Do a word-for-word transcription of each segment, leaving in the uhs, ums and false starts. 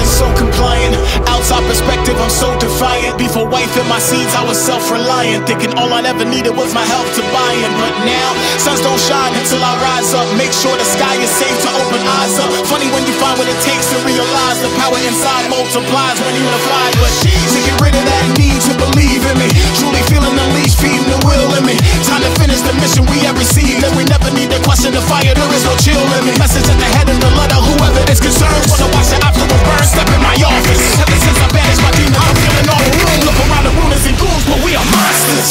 I'm so compliant. Outside perspective, I'm so defiant. Before wife and my seeds, I was self-reliant, thinking all I ever needed was my help to buy in. But now, suns don't shine until I rise up. Make sure the sky is safe to open eyes up. Funny when you find what it takes to realize the power inside multiplies when unified. But to get rid of that need to believe in me, truly feeling unleashed, feeding the will in me. Time to finish the mission we have received, and we never need to question the fire. There is no chill in me. Message at the head of the letter, whoever is concerned, wanna watch the obstacle burn. Step in my office. Ever since I banished my demon, I'm feeling all the room. Look around the room and see ghouls, but we are monsters.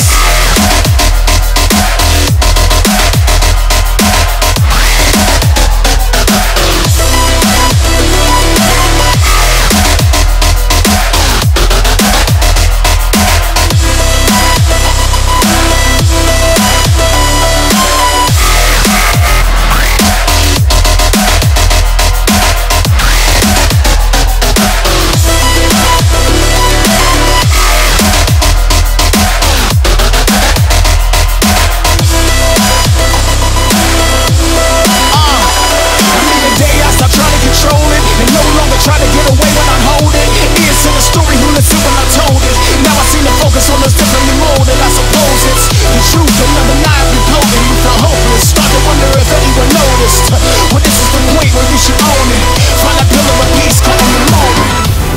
Try to get away when I'm holding ears to the story, who listened when I told it. Now I seem to focus on those differently molded. I suppose it's the truth, and undeniably bloated. You feel hopeless, start to wonder if anyone noticed. Well, this is the point where you should own it. Find that pillar of peace, call on the moment.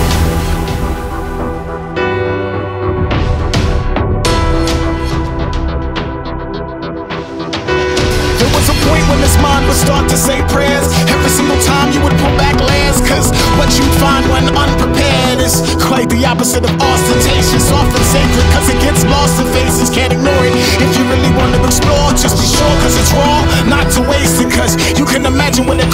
There was a point when this mind would start to say prayers. Every single time you would pull back lands, cause what you find when unprepared is quite the opposite of ostentatious. Often sacred cause it gets lost in faces, can't ignore it. If you really want to explore, just be sure cause it's raw, not to waste it. Cause you can imagine what it